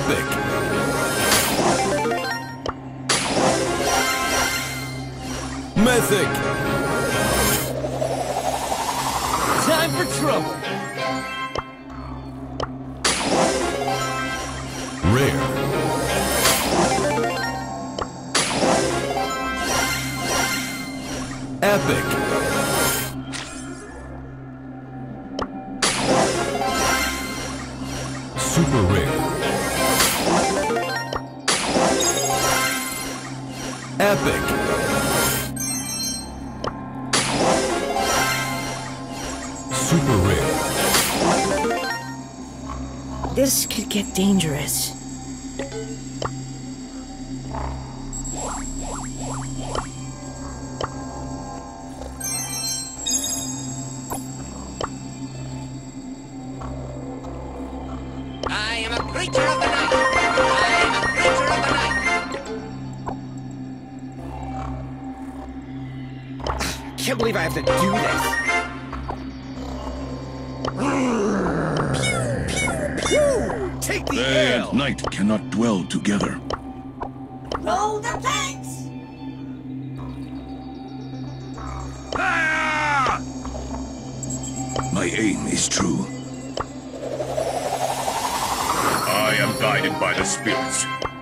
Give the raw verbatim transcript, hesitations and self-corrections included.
Epic. Mythic. Time for trouble. Rare. Epic. Super rare. Epic. Super rare. This could get dangerous. I am a creature of the night. I am a creature of the night. Can't believe I have to do this. Take the Day L. and night cannot dwell together. Roll the planks! Ah! My aim is true. I am guided by the spirits.